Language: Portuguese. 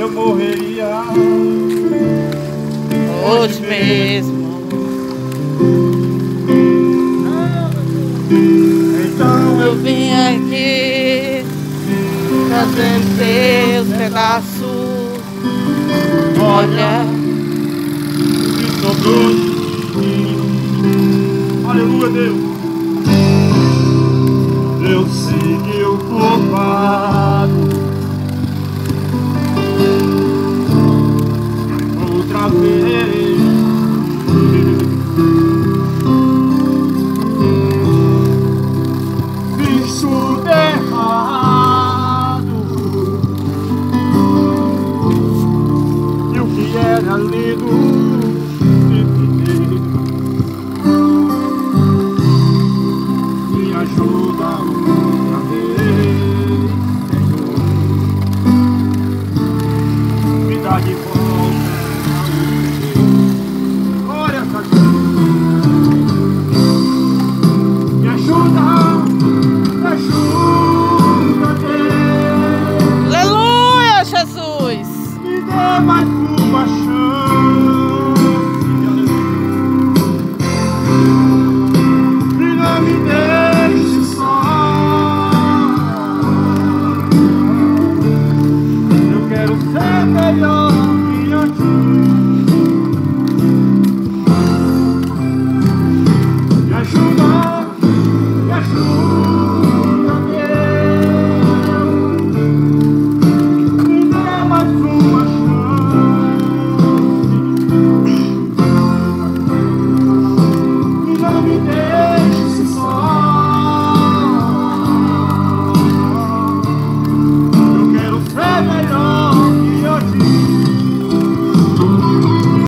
eu morreria hoje mesmo. Então Eu vim aqui trazendo teus pedaços. Olha, que sobrou de mim. Aleluia, Deus. Eu sei que eu tô